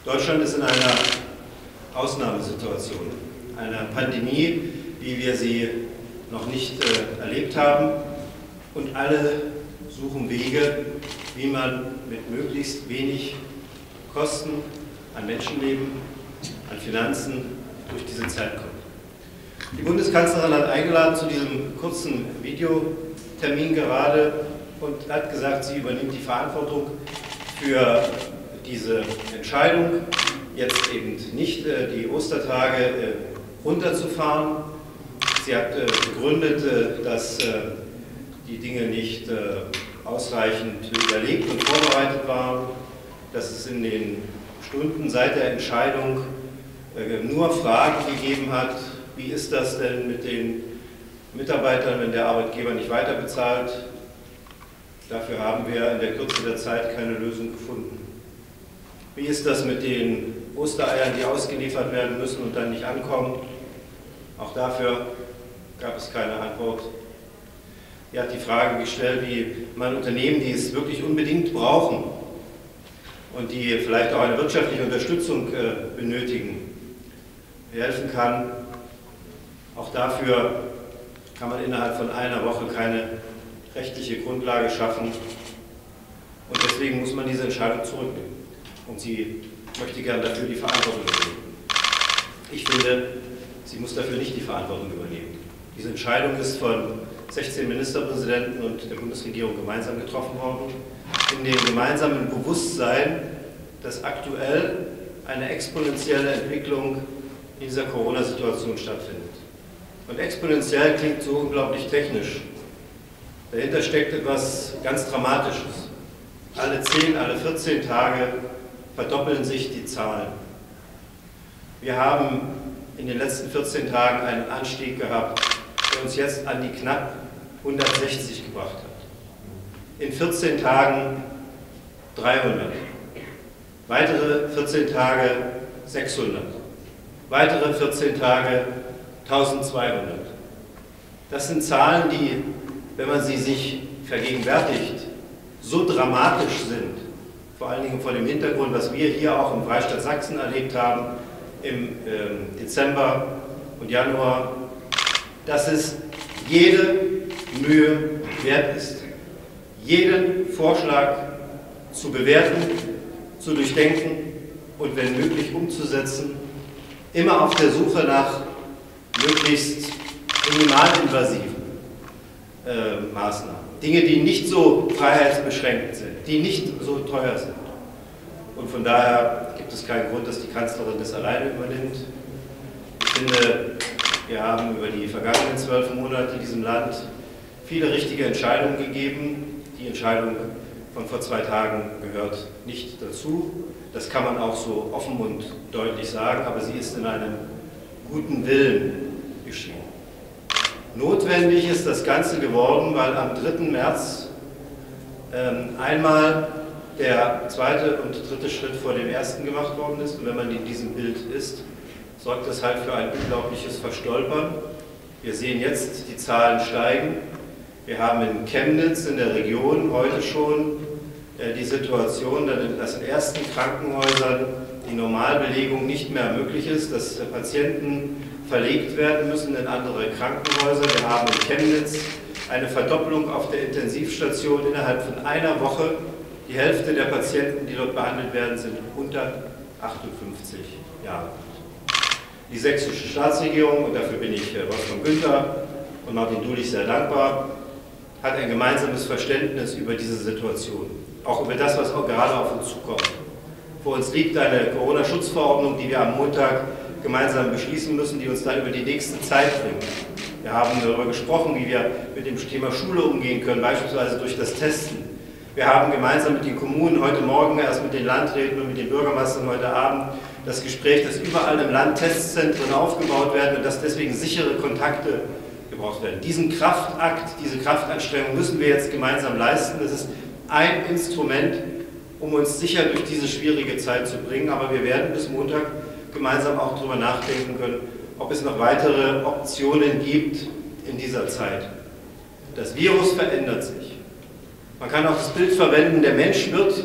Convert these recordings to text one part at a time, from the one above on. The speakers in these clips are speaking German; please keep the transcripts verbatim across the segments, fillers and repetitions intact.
Deutschland ist in einer Ausnahmesituation, einer Pandemie, wie wir sie noch nicht äh, erlebt haben, und alle suchen Wege, wie man mit möglichst wenig Kosten an Menschenleben, an Finanzen durch diese Zeit kommt. Die Bundeskanzlerin hat eingeladen zu diesem kurzen Videotermin gerade und hat gesagt, sie übernimmt die Verantwortung für diese Entscheidung, jetzt eben nicht äh, die Ostertage äh, runterzufahren. Sie hat äh, begründet, äh, dass äh, die Dinge nicht äh, ausreichend überlegt und vorbereitet waren, dass es in den Stunden seit der Entscheidung äh, nur Fragen gegeben hat, wie ist das denn mit den Mitarbeitern, wenn der Arbeitgeber nicht weiter bezahlt. Dafür haben wir in der Kürze der Zeit keine Lösung gefunden. Wie ist das mit den Ostereiern, die ausgeliefert werden müssen und dann nicht ankommen? Auch dafür gab es keine Antwort. Er hat die Frage gestellt, wie man Unternehmen, die es wirklich unbedingt brauchen und die vielleicht auch eine wirtschaftliche Unterstützung äh, benötigen, helfen kann. Auch dafür kann man innerhalb von einer Woche keine rechtliche Grundlage schaffen. Und deswegen muss man diese Entscheidung zurücknehmen. Und sie möchte gern dafür die Verantwortung übernehmen. Ich finde, sie muss dafür nicht die Verantwortung übernehmen. Diese Entscheidung ist von sechzehn Ministerpräsidenten und der Bundesregierung gemeinsam getroffen worden, in dem gemeinsamen Bewusstsein, dass aktuell eine exponentielle Entwicklung in dieser Corona-Situation stattfindet. Und exponentiell klingt so unglaublich technisch. Dahinter steckt etwas ganz Dramatisches. Alle zehn, alle vierzehn Tage verdoppeln sich die Zahlen. Wir haben in den letzten vierzehn Tagen einen Anstieg gehabt, der uns jetzt an die knapp hundertsechzig gebracht hat. In vierzehn Tagen dreihundert. Weitere vierzehn Tage sechshundert. Weitere vierzehn Tage eintausendzweihundert. Das sind Zahlen, die, wenn man sie sich vergegenwärtigt, so dramatisch sind, vor allen Dingen vor dem Hintergrund, was wir hier auch im Freistaat Sachsen erlebt haben, im äh, Dezember und Januar, dass es jede Mühe wert ist, jeden Vorschlag zu bewerten, zu durchdenken und wenn möglich umzusetzen, immer auf der Suche nach möglichst minimalinvasiven äh, Maßnahmen. Dinge, die nicht so freiheitsbeschränkt sind, die nicht so teuer sind. Und von daher gibt es keinen Grund, dass die Kanzlerin das alleine übernimmt. Ich finde, wir haben über die vergangenen zwölf Monate diesem Land viele richtige Entscheidungen gegeben. Die Entscheidung von vor zwei Tagen gehört nicht dazu. Das kann man auch so offen und deutlich sagen, aber sie ist in einem guten Willen geschehen. Notwendig ist das Ganze geworden, weil am dritten März ähm, einmal der zweite und dritte Schritt vor dem ersten gemacht worden ist. Und wenn man in diesem Bild ist, sorgt das halt für ein unglaubliches Verstolpern. Wir sehen jetzt, die Zahlen steigen. Wir haben in Chemnitz in der Region heute schon äh, die Situation, dass in ersten Krankenhäusern die Normalbelegung nicht mehr möglich ist, dass äh, Patienten verlegt werden müssen in andere Krankenhäuser. Wir haben in Chemnitz eine Verdopplung auf der Intensivstation innerhalb von einer Woche. Die Hälfte der Patienten, die dort behandelt werden, sind unter achtundfünfzig Jahre alt. Die sächsische Staatsregierung, und dafür bin ich Wolfgang Günther und Martin Dulich sehr dankbar, hat ein gemeinsames Verständnis über diese Situation, auch über das, was auch gerade auf uns zukommt. Vor uns liegt eine Corona-Schutzverordnung, die wir am Montag gemeinsam beschließen müssen, die uns dann über die nächste Zeit bringt. Wir haben darüber gesprochen, wie wir mit dem Thema Schule umgehen können, beispielsweise durch das Testen. Wir haben gemeinsam mit den Kommunen heute Morgen, erst mit den Landräten und mit den Bürgermeistern heute Abend, das Gespräch, dass überall im Land Testzentren aufgebaut werden und dass deswegen sichere Kontakte gebraucht werden. Diesen Kraftakt, diese Kraftanstrengung müssen wir jetzt gemeinsam leisten. Das ist ein Instrument, um uns sicher durch diese schwierige Zeit zu bringen, aber wir werden bis Montag gemeinsam auch darüber nachdenken können, ob es noch weitere Optionen gibt in dieser Zeit. Das Virus verändert sich. Man kann auch das Bild verwenden, der Mensch wird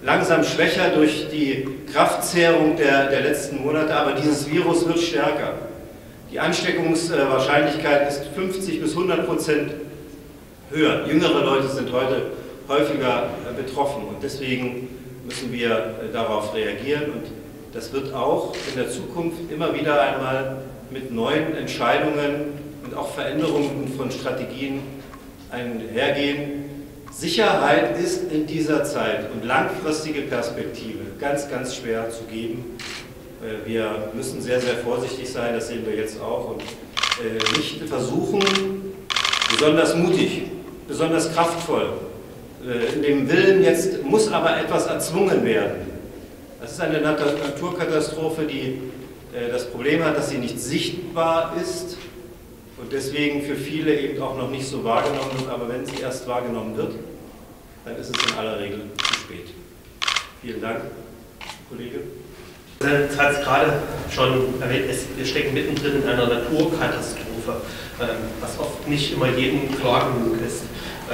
langsam schwächer durch die Kraftzehrung der, der letzten Monate, aber dieses Virus wird stärker. Die Ansteckungswahrscheinlichkeit ist fünfzig bis hundert Prozent höher. Jüngere Leute sind heute häufiger betroffen und deswegen müssen wir darauf reagieren und das wird auch in der Zukunft immer wieder einmal mit neuen Entscheidungen und auch Veränderungen von Strategien einhergehen. Sicherheit ist in dieser Zeit und langfristige Perspektive ganz, ganz schwer zu geben. Wir müssen sehr, sehr vorsichtig sein, das sehen wir jetzt auch, und nicht versuchen, besonders mutig, besonders kraftvoll, in dem Willen, jetzt muss aber etwas erzwungen werden. Das ist eine Naturkatastrophe, die das Problem hat, dass sie nicht sichtbar ist und deswegen für viele eben auch noch nicht so wahrgenommen wird, aber wenn sie erst wahrgenommen wird, dann ist es in aller Regel zu spät. Vielen Dank, Kollege. Es hat es gerade schon erwähnt, wir stecken mittendrin in einer Naturkatastrophe, was oft nicht immer jedem klar genug ist.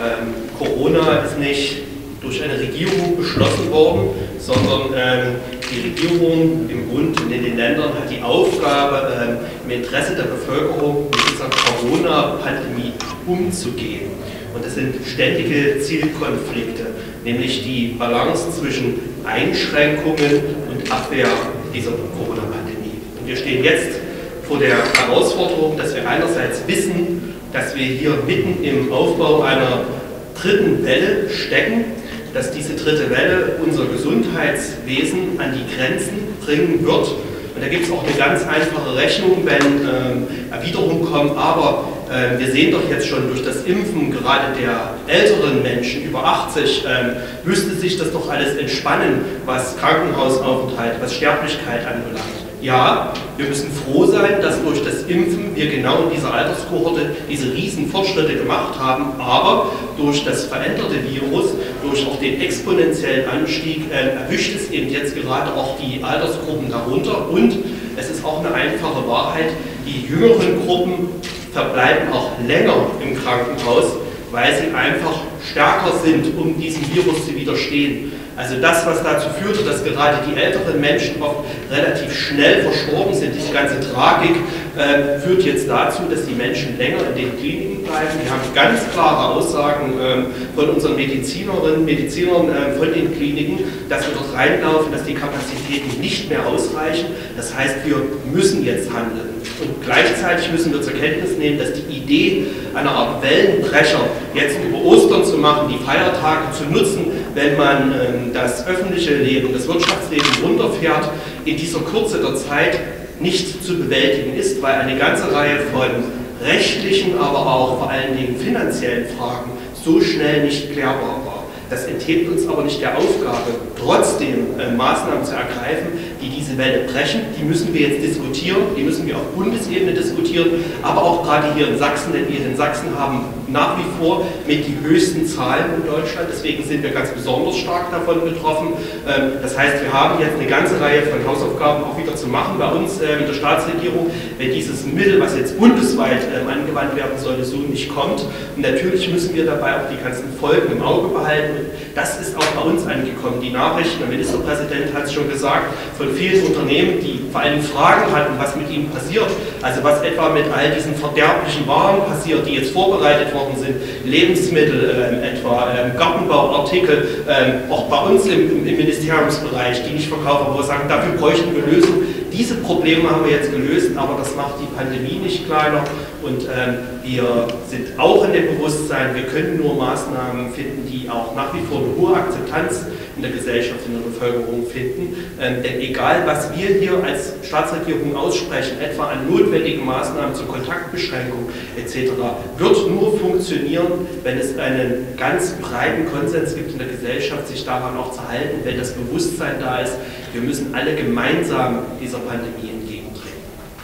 Corona ist nicht durch eine Regierung beschlossen worden, sondern die Regierung im Bund und in den Ländern hat die Aufgabe, im Interesse der Bevölkerung mit dieser Corona-Pandemie umzugehen. Und das sind ständige Zielkonflikte, nämlich die Balance zwischen Einschränkungen und Abwehr dieser Corona-Pandemie. Und wir stehen jetzt vor der Herausforderung, dass wir einerseits wissen, dass wir hier mitten im Aufbau einer dritten Welle stecken, dass diese dritte Welle unser Gesundheitswesen an die Grenzen bringen wird. Und da gibt es auch eine ganz einfache Rechnung, wenn ähm, Erwiderungen kommen, aber äh, wir sehen doch jetzt schon durch das Impfen gerade der älteren Menschen über achtzig, ähm, müsste sich das doch alles entspannen, was Krankenhausaufenthalt, was Sterblichkeit anbelangt. Ja, wir müssen froh sein, dass durch das Impfen wir genau in dieser Alterskohorte diese riesen Fortschritte gemacht haben, aber durch das veränderte Virus, durch auch den exponentiellen Anstieg, äh, erwischt es eben jetzt gerade auch die Altersgruppen darunter und es ist auch eine einfache Wahrheit, die jüngeren Gruppen verbleiben auch länger im Krankenhaus, weil sie einfach stärker sind, um diesem Virus zu widerstehen. Also das, was dazu führte, dass gerade die älteren Menschen oft relativ schnell verstorben sind, diese ganze Tragik, äh, führt jetzt dazu, dass die Menschen länger in den Kliniken bleiben. Wir haben ganz klare Aussagen ähm, von unseren Medizinerinnen, Medizinern äh, von den Kliniken, dass wir dort reinlaufen, dass die Kapazitäten nicht mehr ausreichen. Das heißt, wir müssen jetzt handeln. Und gleichzeitig müssen wir zur Kenntnis nehmen, dass die Idee einer Art Wellenbrecher jetzt über Ostern zu machen, die Feiertage zu nutzen, wenn man ähm, das öffentliche Leben, das Wirtschaftsleben runterfährt, in dieser Kürze der Zeit nicht zu bewältigen ist, weil eine ganze Reihe von rechtlichen, aber auch vor allen Dingen finanziellen Fragen so schnell nicht klärbar war. Das enthebt uns aber nicht der Aufgabe, trotzdem äh, Maßnahmen zu ergreifen, die diese Welle brechen. Die müssen wir jetzt diskutieren, die müssen wir auf Bundesebene diskutieren, aber auch gerade hier in Sachsen, denn wir in Sachsen haben nach wie vor mit die höchsten Zahlen in Deutschland, deswegen sind wir ganz besonders stark davon betroffen. Ähm, das heißt, wir haben jetzt eine ganze Reihe von Hausaufgaben auch wieder zu machen bei uns äh, mit der Staatsregierung, wenn dieses Mittel, was jetzt bundesweit ähm, angewandt werden sollte, so nicht kommt. Und natürlich müssen wir dabei auch die ganzen Folgen im Auge behalten. Das ist auch bei uns angekommen. Die Nachrichten, der Ministerpräsident hat es schon gesagt, von vielen Unternehmen, die vor allem Fragen hatten, was mit ihnen passiert, also was etwa mit all diesen verderblichen Waren passiert, die jetzt vorbereitet worden sind, Lebensmittel äh, etwa, äh, Gartenbauartikel, äh, auch bei uns im, im Ministeriumsbereich, die nicht verkaufen, wo wir sagen, dafür bräuchten wir Lösungen. Diese Probleme haben wir jetzt gelöst, aber das macht die Pandemie nicht kleiner und ähm, wir sind auch in dem Bewusstsein, wir können nur Maßnahmen finden, die auch nach wie vor eine hohe Akzeptanz in der Gesellschaft, in der Bevölkerung finden. Ähm, denn egal, was wir hier als Staatsregierung aussprechen, etwa an notwendigen Maßnahmen zur Kontaktbeschränkung et cetera, wird nur funktionieren, wenn es einen ganz breiten Konsens gibt in der Gesellschaft, sich daran auch zu halten, wenn das Bewusstsein da ist, wir müssen alle gemeinsam dieser Pandemie entgegentreten.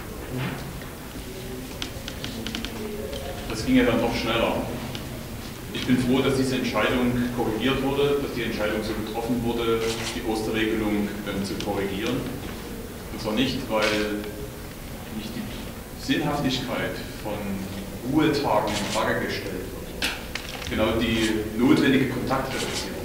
Das ging ja dann doch schneller. Ich bin froh, dass diese Entscheidung korrigiert wurde, dass die Entscheidung so getroffen wurde, die Osterregelung ähm, zu korrigieren. Und zwar nicht, weil nicht die Sinnhaftigkeit von Ruhetagen in Frage gestellt wird. Genau die notwendige Kontaktreduzierung. Also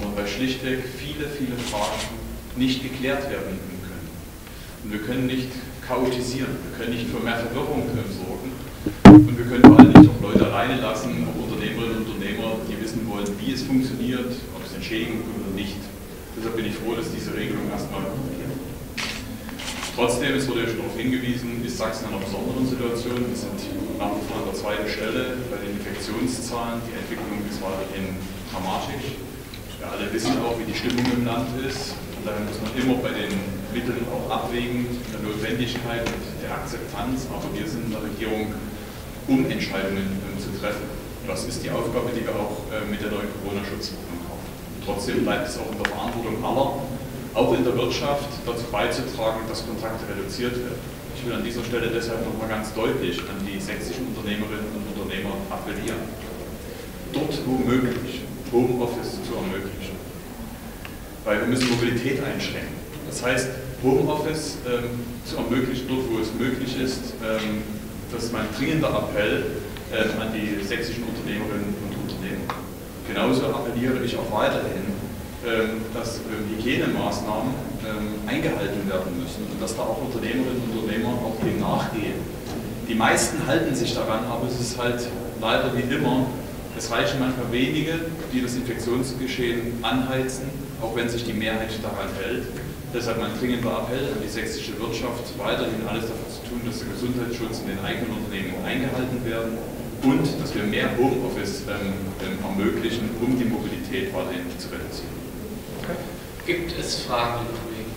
sondern weil schlichtweg viele, viele Fragen nicht geklärt werden können. Und wir können nicht chaotisieren, wir können nicht für mehr Verwirrung sorgen und wir können vor allem nicht auch Leute alleine lassen, auch Unternehmerinnen und Unternehmer, die wissen wollen, wie es funktioniert, ob es entschädigen oder nicht. Deshalb bin ich froh, dass diese Regelung erstmal kommt. Trotzdem, es wurde ja schon darauf hingewiesen, ist Sachsen in einer besonderen Situation. Wir sind nach wie vor an der zweiten Stelle bei den Infektionszahlen. Die Entwicklung ist weiterhin dramatisch. Wir alle wissen auch, wie die Stimmung im Land ist. Und daher muss man immer bei den Mitteln auch abwägen, der Notwendigkeit und der Akzeptanz. Aber wir sind in der Regierung, um Entscheidungen äh, zu treffen. Das ist die Aufgabe, die wir auch äh, mit der neuen Corona-Schutzverordnung haben. Trotzdem bleibt es auch in der Verantwortung aller, auch in der Wirtschaft, dazu beizutragen, dass Kontakte reduziert werden. Ich will an dieser Stelle deshalb nochmal ganz deutlich an die sächsischen Unternehmerinnen und Unternehmer appellieren, dort wo möglich Homeoffice zu ermöglichen. Weil wir müssen Mobilität einschränken. Das heißt, Homeoffice ähm, zu ermöglichen, dort wo es möglich ist, ähm, das ist mein dringender Appell ähm, an die sächsischen Unternehmerinnen und Unternehmer. Genauso appelliere ich auch weiterhin, dass Hygienemaßnahmen eingehalten werden müssen und dass da auch Unternehmerinnen und Unternehmer auch dem nachgehen. Die meisten halten sich daran, aber es ist halt leider wie immer, es reichen manchmal wenige, die das Infektionsgeschehen anheizen, auch wenn sich die Mehrheit daran hält. Deshalb mein dringender Appell an die sächsische Wirtschaft, weiterhin alles dafür zu tun, dass der Gesundheitsschutz in den eigenen Unternehmen eingehalten werden und dass wir mehr Homeoffice ähm, ermöglichen, um die Mobilität weiterhin zu reduzieren. Okay. Gibt es Fragen, liebe Kollegen?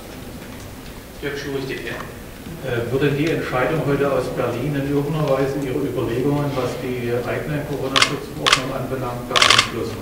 Jörg Schlurig, D P R. Äh, würde die Entscheidung heute aus Berlin in irgendeiner Weise Ihre Überlegungen, was die eigene Corona-Schutzverordnung anbelangt, beeinflussen?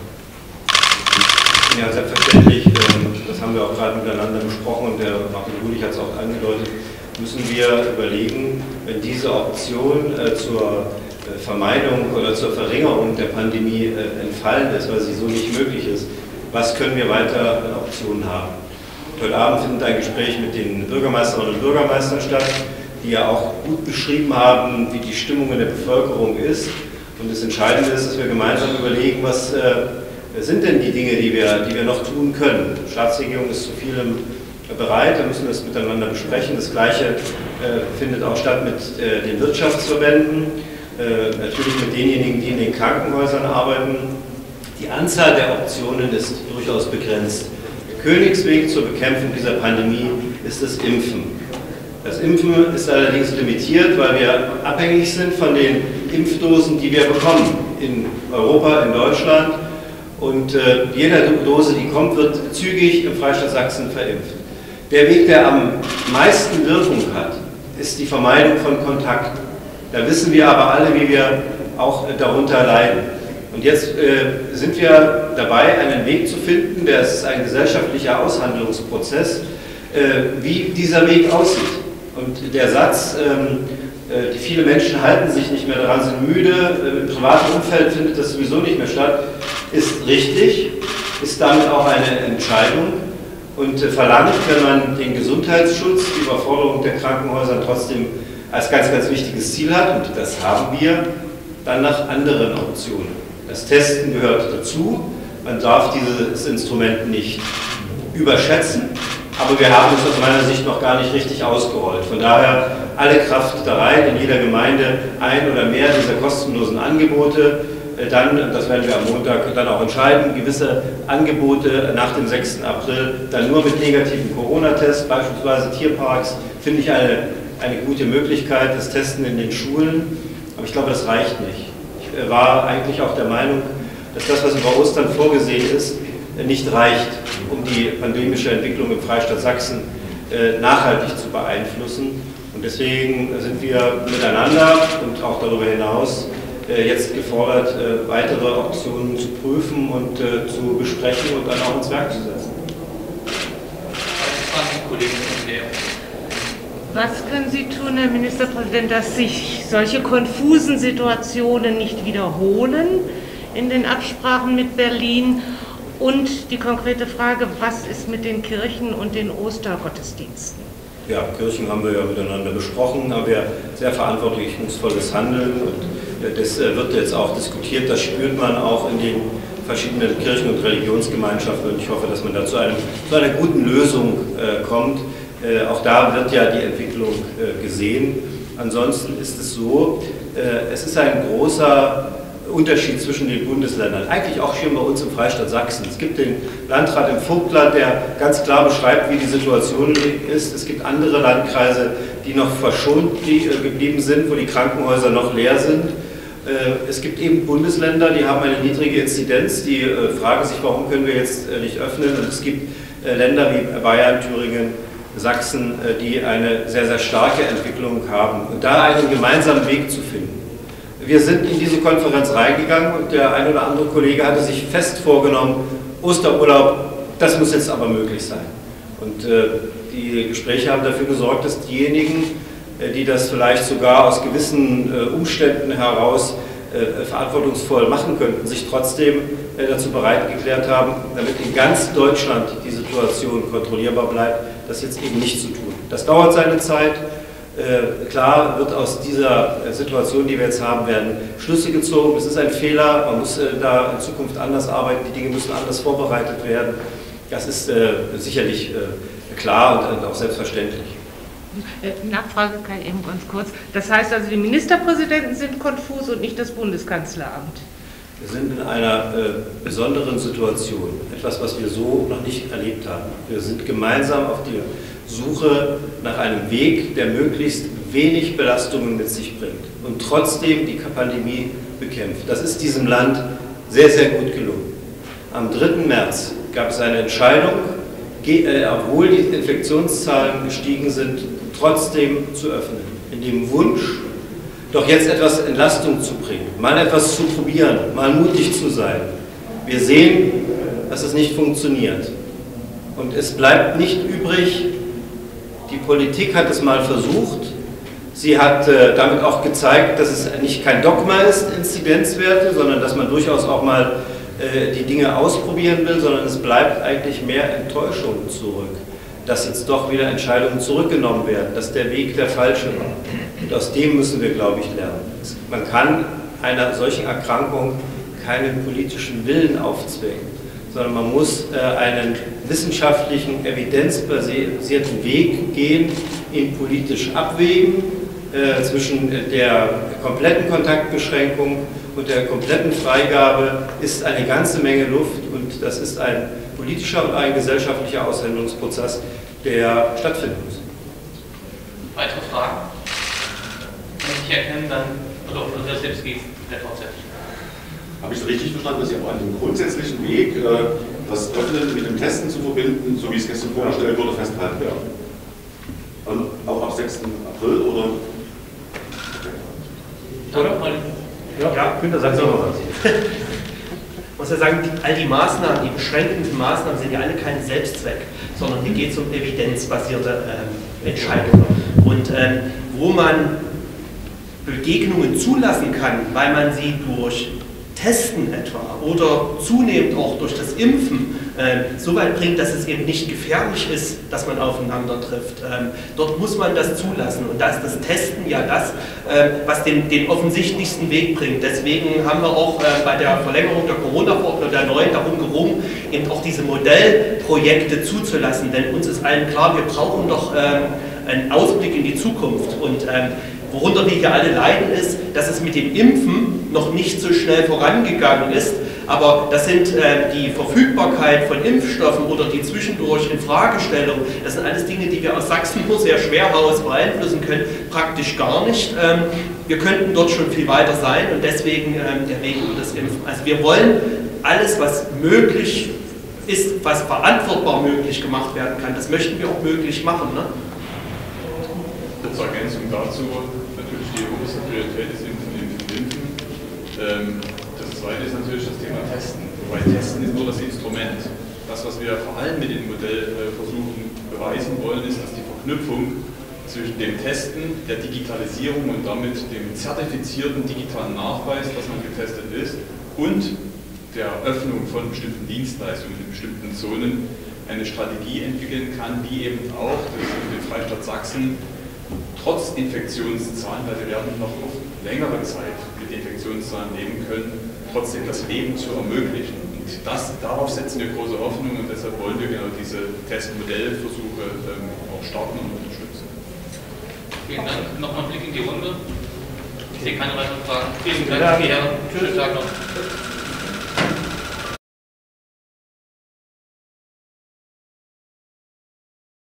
Ja, selbstverständlich. Das haben wir auch gerade miteinander besprochen und der Martin Hulich hat es auch angedeutet. Müssen wir überlegen, wenn diese Option äh, zur äh, Vermeidung oder zur Verringerung der Pandemie äh, entfallen ist, weil sie so nicht möglich ist, was können wir weiter an Optionen haben? Heute Abend findet ein Gespräch mit den Bürgermeisterinnen und Bürgermeistern statt, die ja auch gut beschrieben haben, wie die Stimmung in der Bevölkerung ist. Und das Entscheidende ist, dass wir gemeinsam überlegen, was äh, sind denn die Dinge, die wir, die wir noch tun können. Die Staatsregierung ist zu vielem bereit, da müssen wir es miteinander besprechen. Das Gleiche äh, findet auch statt mit äh, den Wirtschaftsverbänden, äh, natürlich mit denjenigen, die in den Krankenhäusern arbeiten. Die Anzahl der Optionen ist durchaus begrenzt. Der Königsweg zur Bekämpfung dieser Pandemie ist das Impfen. Das Impfen ist allerdings limitiert, weil wir abhängig sind von den Impfdosen, die wir bekommen in Europa, in Deutschland. Und äh, jede Dose, die kommt, wird zügig im Freistaat Sachsen verimpft. Der Weg, der am meisten Wirkung hat, ist die Vermeidung von Kontakten. Da wissen wir aber alle, wie wir auch äh, darunter leiden. Und jetzt äh, sind wir dabei, einen Weg zu finden, der ist ein gesellschaftlicher Aushandlungsprozess, äh, wie dieser Weg aussieht. Und der Satz, ähm, äh, die viele Menschen halten sich nicht mehr daran, sind müde, äh, im privaten Umfeld findet das sowieso nicht mehr statt, ist richtig, ist damit auch eine Entscheidung und äh, verlangt, wenn man den Gesundheitsschutz, die Überforderung der Krankenhäuser trotzdem als ganz, ganz wichtiges Ziel hat, und das haben wir, dann nach anderen Optionen. Das Testen gehört dazu, man darf dieses Instrument nicht überschätzen, aber wir haben es aus meiner Sicht noch gar nicht richtig ausgerollt. Von daher alle Kraft da rein, in jeder Gemeinde ein oder mehr dieser kostenlosen Angebote, dann, das werden wir am Montag dann auch entscheiden, gewisse Angebote nach dem sechsten April, dann nur mit negativen Corona-Tests, beispielsweise Tierparks, finde ich eine, eine gute Möglichkeit, das Testen in den Schulen, aber ich glaube, das reicht nicht. Ich war eigentlich auch der Meinung, dass das, was über Ostern vorgesehen ist, nicht reicht, um die pandemische Entwicklung im Freistaat Sachsen nachhaltig zu beeinflussen. Und deswegen sind wir miteinander und auch darüber hinaus jetzt gefordert, weitere Optionen zu prüfen und zu besprechen und dann auch ins Werk zu setzen. Was können Sie tun, Herr Ministerpräsident, dass sich solche konfusen Situationen nicht wiederholen in den Absprachen mit Berlin? Und die konkrete Frage, was ist mit den Kirchen und den Ostergottesdiensten? Ja, Kirchen haben wir ja miteinander besprochen, haben wir sehr verantwortungsvolles Handeln und das wird jetzt auch diskutiert, das spürt man auch in den verschiedenen Kirchen- und Religionsgemeinschaften. Und ich hoffe, dass man da zu, einem, zu einer guten Lösung äh, kommt. Äh, auch da wird ja die Entwicklung äh, gesehen. Ansonsten ist es so, äh, es ist ein großer Unterschied zwischen den Bundesländern. Eigentlich auch hier bei uns im Freistaat Sachsen. Es gibt den Landrat im Vogtland, der ganz klar beschreibt, wie die Situation ist. Es gibt andere Landkreise, die noch verschont geblieben sind, wo die Krankenhäuser noch leer sind. Es gibt eben Bundesländer, die haben eine niedrige Inzidenz, die fragen sich, warum können wir jetzt nicht öffnen. Und es gibt Länder wie Bayern, Thüringen, Sachsen, die eine sehr, sehr starke Entwicklung haben. Und da einen gemeinsamen Weg zu finden. Wir sind in diese Konferenz reingegangen und der ein oder andere Kollege hatte sich fest vorgenommen, Osterurlaub, das muss jetzt aber möglich sein. Und äh, die Gespräche haben dafür gesorgt, dass diejenigen, äh, die das vielleicht sogar aus gewissen äh, Umständen heraus äh, verantwortungsvoll machen könnten, sich trotzdem äh, dazu bereit erklärt haben, damit in ganz Deutschland die Situation kontrollierbar bleibt, das jetzt eben nicht zu tun. Das dauert seine Zeit. Äh, klar wird aus dieser äh, Situation, die wir jetzt haben, werden Schlüsse gezogen. Es ist ein Fehler, man muss äh, da in Zukunft anders arbeiten, die Dinge müssen anders vorbereitet werden. Das ist äh, sicherlich äh, klar und, und auch selbstverständlich. Nachfrage kann ich eben ganz kurz. Das heißt also, die Ministerpräsidenten sind konfus und nicht das Bundeskanzleramt? Wir sind in einer äh, besonderen Situation, etwas, was wir so noch nicht erlebt haben. Wir sind gemeinsam auf die Suche nach einem Weg, der möglichst wenig Belastungen mit sich bringt und trotzdem die Pandemie bekämpft. Das ist diesem Land sehr, sehr gut gelungen. Am dritten März gab es eine Entscheidung, äh, obwohl die Infektionszahlen gestiegen sind, trotzdem zu öffnen, in dem Wunsch, doch jetzt etwas Entlastung zu bringen, mal etwas zu probieren, mal mutig zu sein. Wir sehen, dass es nicht funktioniert. Und es bleibt nicht übrig, die Politik hat es mal versucht, sie hat äh, damit auch gezeigt, dass es nicht kein Dogma ist, Inzidenzwerte, sondern dass man durchaus auch mal äh, die Dinge ausprobieren will, sondern es bleibt eigentlich mehr Enttäuschung zurück, dass jetzt doch wieder Entscheidungen zurückgenommen werden, dass der Weg der falsche war. Und aus dem müssen wir, glaube ich, lernen. Man kann einer solchen Erkrankung keinen politischen Willen aufzwingen, sondern man muss äh, einen wissenschaftlichen, evidenzbasierten Weg gehen, ihn politisch abwägen äh, zwischen der kompletten Kontaktbeschränkung und der kompletten Freigabe ist eine ganze Menge Luft und das ist ein politischer und ein gesellschaftlicher Aushandlungsprozess, der stattfinden muss. Weitere Fragen? Wenn Sie erkennen, dann, oder unser selbst geht der fortsetzen. Habe ich es richtig verstanden, dass Sie aber an dem grundsätzlichen Weg, äh, das Öffnen mit dem Testen zu verbinden, so wie es gestern vorgestellt wurde, festhalten werden? Und auch ab sechsten April oder? Oder? Ja, ja, Günther, sagen Sie noch was. Ich muss ja sagen, all die Maßnahmen, die beschränkenden Maßnahmen sind ja alle kein Selbstzweck, sondern hier geht es um evidenzbasierte ähm, Entscheidungen. Und ähm, wo man Begegnungen zulassen kann, weil man sie durch Testen etwa oder zunehmend auch durch das Impfen äh, so weit bringt, dass es eben nicht gefährlich ist, dass man aufeinander trifft. Ähm, dort muss man das zulassen und da ist das Testen ja das, äh, was den, den offensichtlichsten Weg bringt. Deswegen haben wir auch äh, bei der Verlängerung der Corona-Verordnung der neuen darum gerungen, eben auch diese Modellprojekte zuzulassen, denn uns ist allen klar, wir brauchen doch ähm, einen Ausblick in die Zukunft und ähm, worunter wir hier alle leiden, ist, dass es mit dem Impfen noch nicht so schnell vorangegangen ist. Aber das sind äh, die Verfügbarkeit von Impfstoffen oder die zwischendurch Infragestellung, das sind alles Dinge, die wir aus Sachsen nur sehr schwer beeinflussen können, praktisch gar nicht. Ähm, wir könnten dort schon viel weiter sein und deswegen ähm, der Weg über das Impfen. Also wir wollen alles, was möglich ist, was verantwortbar möglich gemacht werden kann, das möchten wir auch möglich machen. Ne? Zur Ergänzung dazu, natürlich die oberste Priorität ist Impfen, Impfen, Impfen. Ähm, das zweite ist natürlich das Thema Testen. Wobei Testen ist nur das Instrument. Das, was wir vor allem mit dem Modell äh, versuchen beweisen wollen, ist, dass die Verknüpfung zwischen dem Testen, der Digitalisierung und damit dem zertifizierten digitalen Nachweis, dass man getestet ist, und der Öffnung von bestimmten Dienstleistungen in bestimmten Zonen eine Strategie entwickeln kann, die eben auch den Freistaat Sachsen trotz Infektionszahlen, weil wir werden noch auf längere Zeit mit Infektionszahlen leben können, trotzdem das Leben zu ermöglichen. Und Und das, darauf setzen wir große Hoffnung und deshalb wollen wir genau diese Testmodellversuche ähm, auch starten und unterstützen. Vielen Dank. Nochmal ein Blick in die Runde. Ich sehe keine weiteren Fragen. Vielen Dank, die Herren. Schönen Tag noch.